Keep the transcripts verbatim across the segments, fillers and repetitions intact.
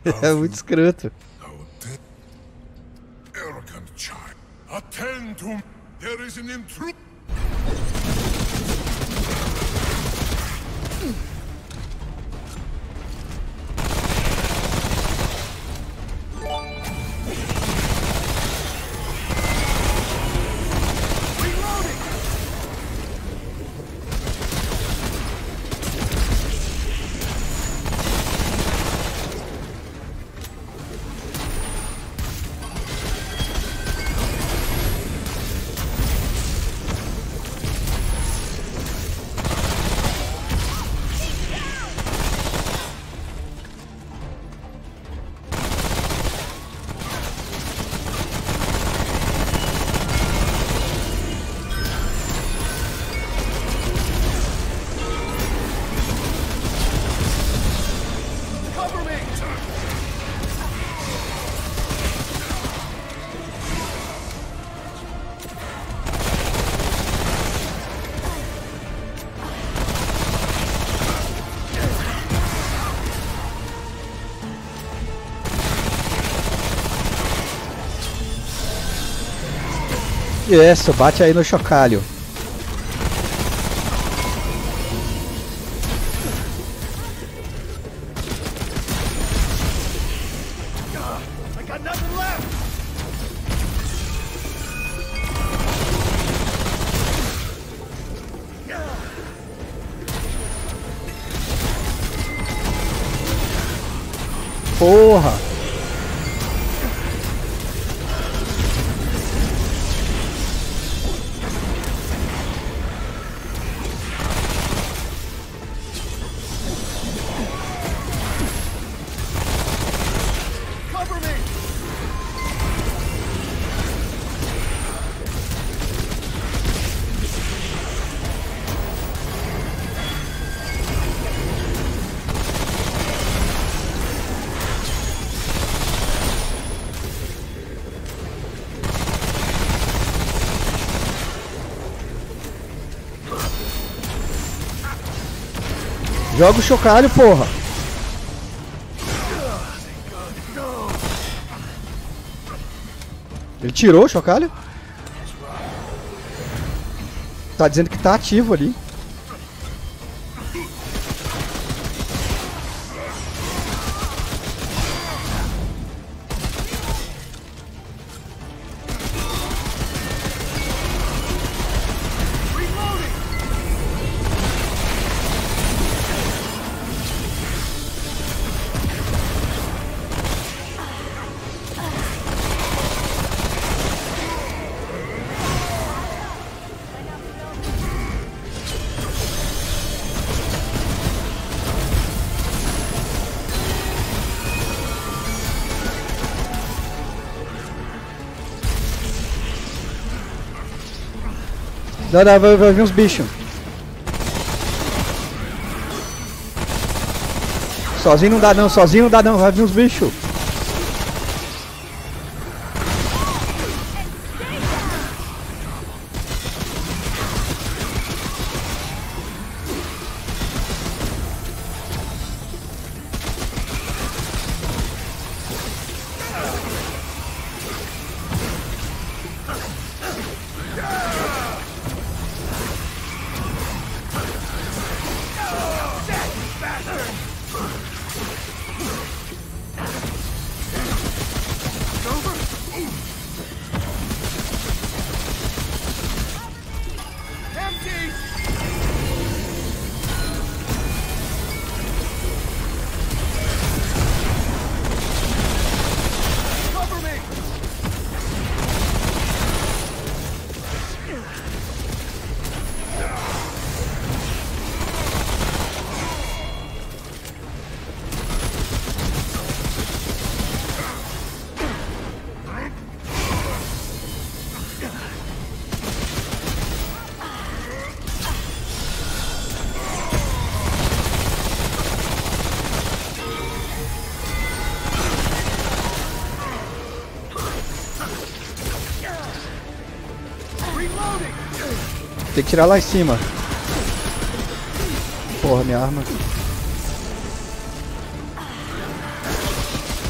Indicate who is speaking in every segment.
Speaker 1: É muito escroto.
Speaker 2: Arrogant child. Attend to. There is an intruder.
Speaker 1: Isso, bate aí no chocalho. Porra! Joga o chocalho, porra! Ele tirou o chocalho? Tá dizendo que tá ativo ali. Não, não, vai, vai vir uns bichos. Sozinho não dá não, sozinho não dá não, vai vir uns bichos. Tem que tirar lá em cima. Porra, minha arma.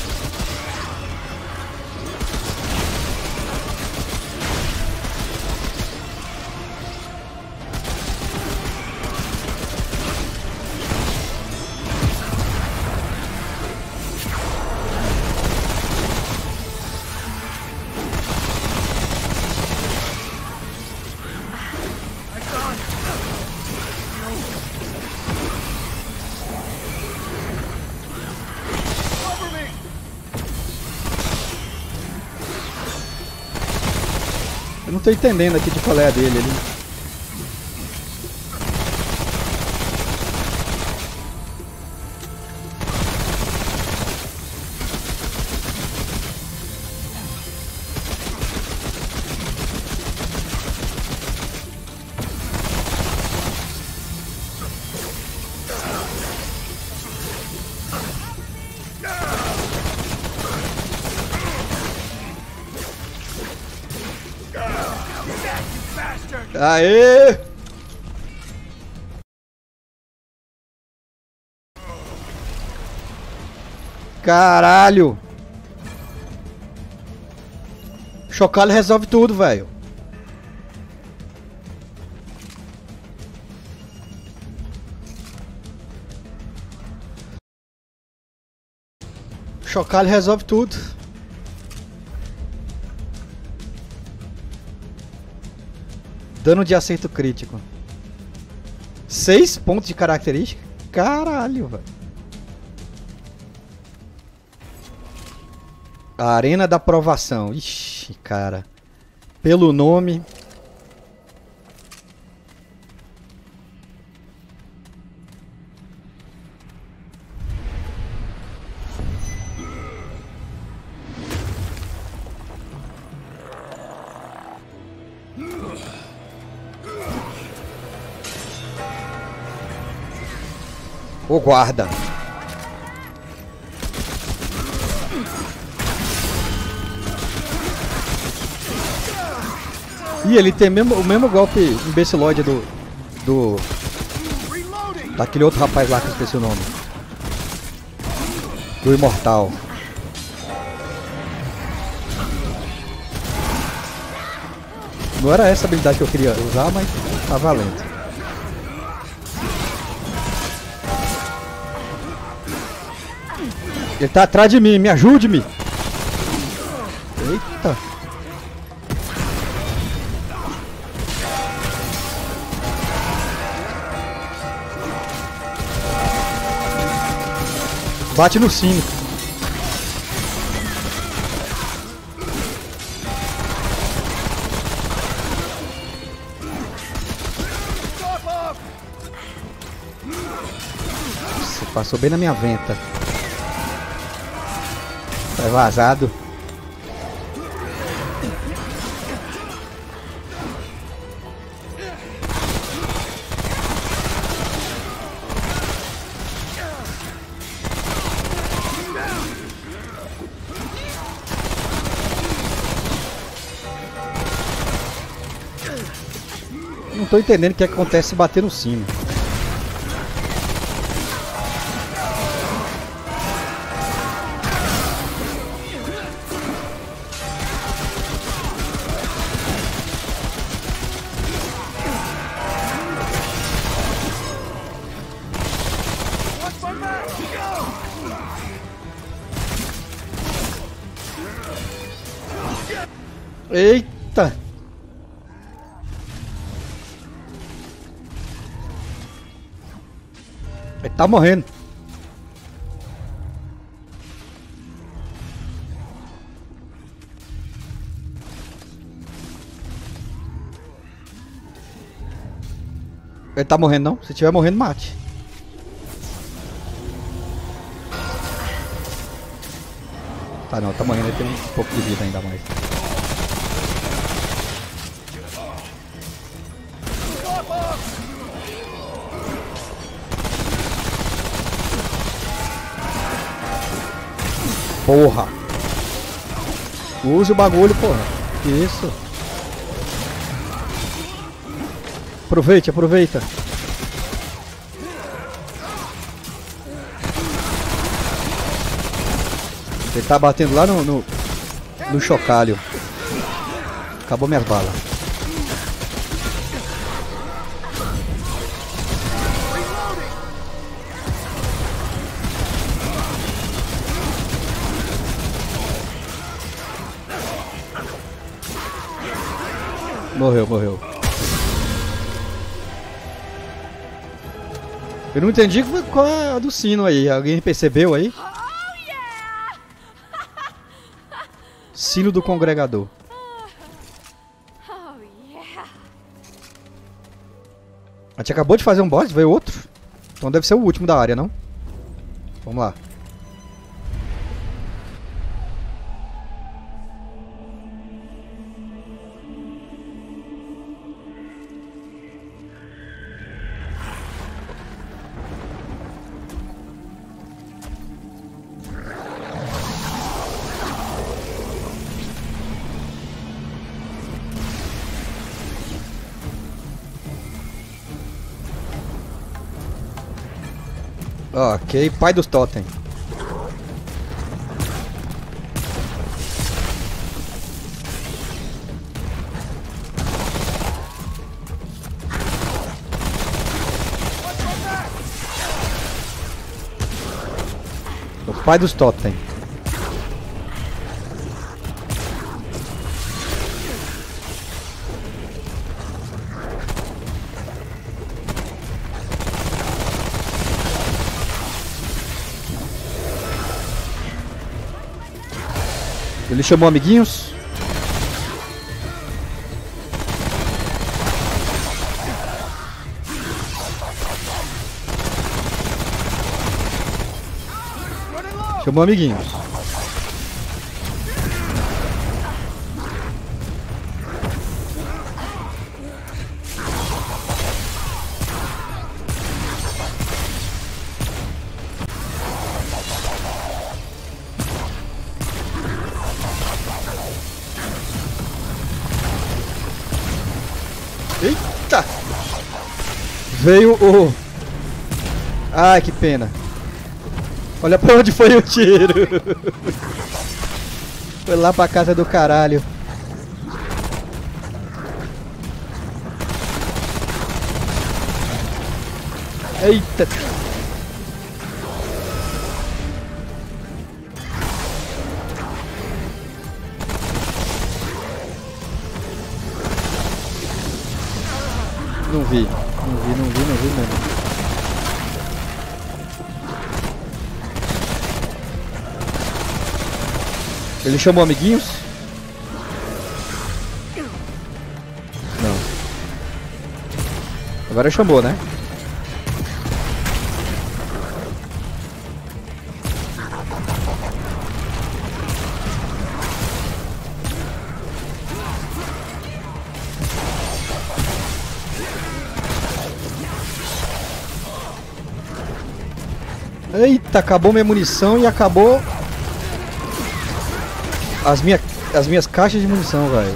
Speaker 1: tô entendendo aqui de qual é a dele ali. Aê! Caralho! Chocalho resolve tudo, velho. Chocalho resolve tudo. Dano de acerto crítico. Seis pontos de característica? Caralho, velho. Arena da Provação. Ixi, cara. Pelo nome. O guarda. Ih, ele tem mesmo, o mesmo golpe imbecilóide do... Do... Daquele outro rapaz lá que eu esqueci o nome. Do Imortal. Não era essa habilidade que eu queria usar, mas tá valendo. Ele tá atrás de mim, me ajude-me! Eita! Bate no sino. Nossa, passou bem na minha venta. Tá vazado. Não tô entendendo o que acontece se bater no sino. Eita! Ele tá morrendo. Ele tá morrendo não? Se tiver morrendo, mate. Tá não, tá morrendo, ele tem um pouco de vida ainda mais. Porra! Use o bagulho, porra. Isso. Aproveite, aproveita. Ele tá batendo lá no, no, no chocalho. Acabou minhas balas. Morreu, morreu. Eu não entendi qual é a do sino aí. Alguém percebeu aí? Sino do congregador.
Speaker 3: Oh
Speaker 1: gente acabou de fazer um boss, veio outro. Então deve ser o último da área, não? Vamos lá. Ok, pai dos totem. O pai dos totem. Ele chamou amiguinhos. Chamou amiguinhos. Eita! Veio o... Ai, que pena. Olha pra onde foi o tiro. Foi lá pra casa do caralho. Eita! Não vi, não vi, não vi, não vi mesmo. Ele chamou amiguinhos? Não. Agora chamou, né? Eita, acabou minha munição e acabou as, minha, as minhas caixas de munição, velho.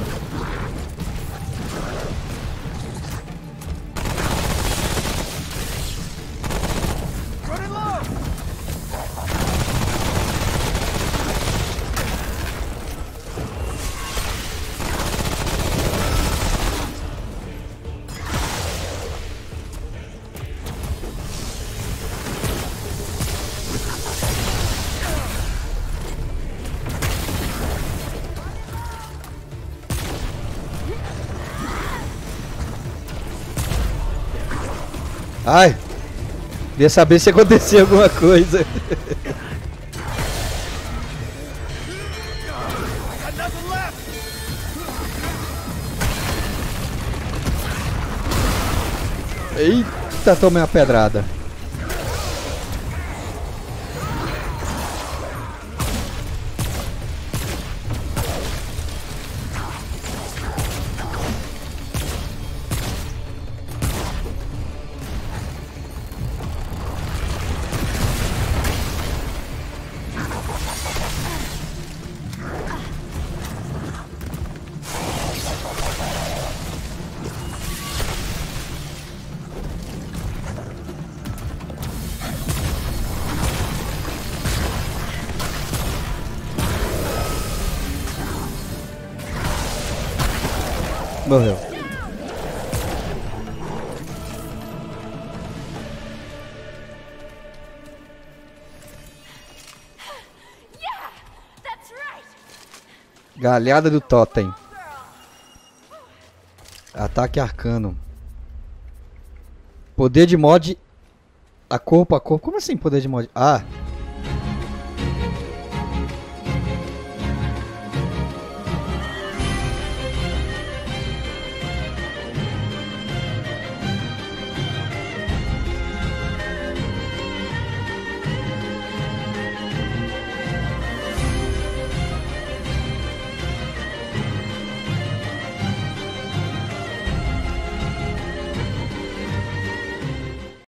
Speaker 1: Ai, queria saber se acontecia alguma coisa. Eita, tomei uma pedrada. Morreu. Galhada do totem. Ataque arcano. Poder de mod a corpo a corpo. Como assim poder de mod? Ah.